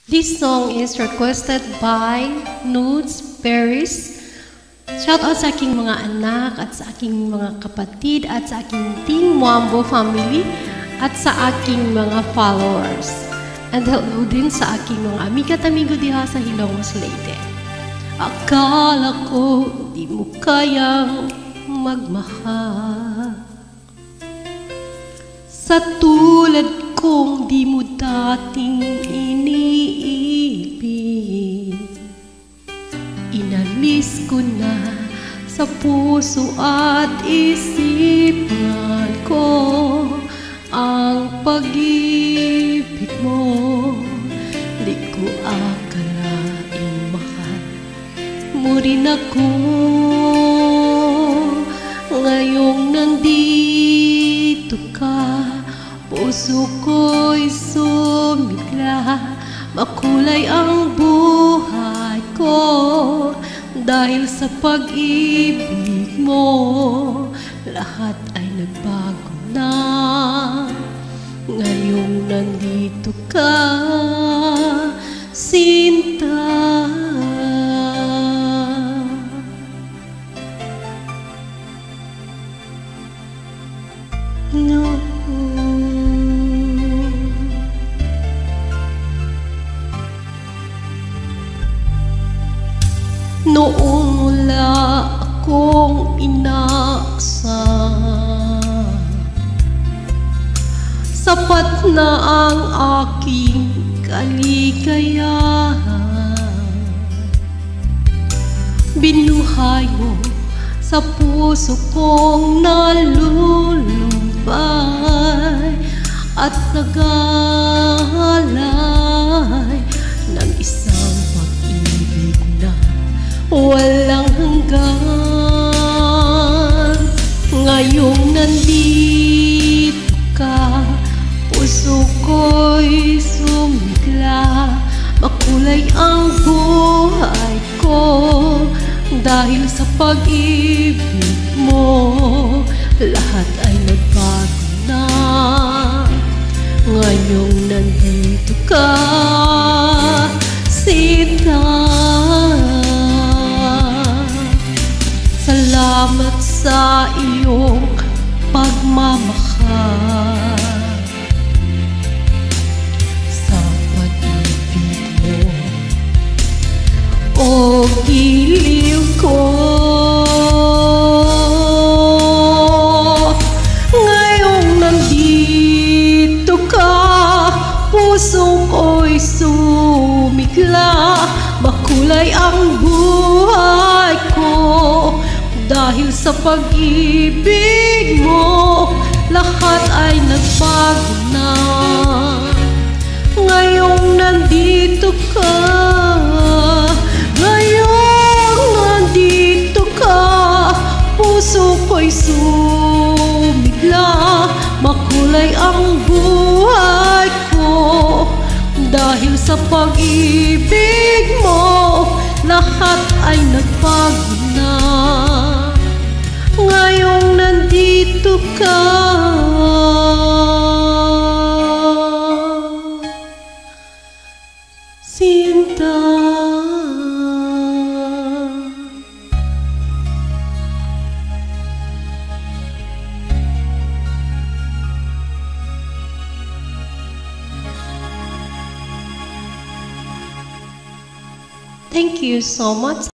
This song is requested by Nudes Paris. Shout out sa aking mga anak at sa aking mga kapatid at sa aking Team Mwambo family at sa aking mga followers. And hello din sa aking mga amiga at amigo diha sa Hilongos Leyte. Akala ko di mo kayang magmahal, sa tulad kong di mo dating iniibig. Inalis ko na sa puso at isipan ko ang pag-ibig mo. Di ko akalaing mahal mo rin ako. Ngayong nandito ka, puso ko'y sumigla. Makulay ang buhay ko dahil sa pag-ibig mo. Lahat ay nagbago na ngayong nandito ka, Sinta. Noong wala akong inaksa, sapat na ang aking kaligayahan. Binuhay mo sa puso kong nalulumbay at nag-aalay ng isang pag-ibig na walang hanggan. Ngayong nandito ka, puso ko'y sumigla. Makulay ang buhay ko dahil sa pag-ibig mo. Lahat ay nagbago na ngayong nandito ka, Sinta. Salamat sa iyong pagmamahal, sa pag-ibig mo, o giliw ko. Ngayong nandito ka, puso ko'y sumigla. Makulay ang buhay ko dahil sa pag-ibig mo. Lahat ay nagbago na ngayong nandito ka. Ngayong nandito ka, puso ko'y sumigla. Makulay ang buhay ko dahil sa pag-ibig mo. Lahat ay nagbago na ngayong nandito ka, Sinta. Thank you so much.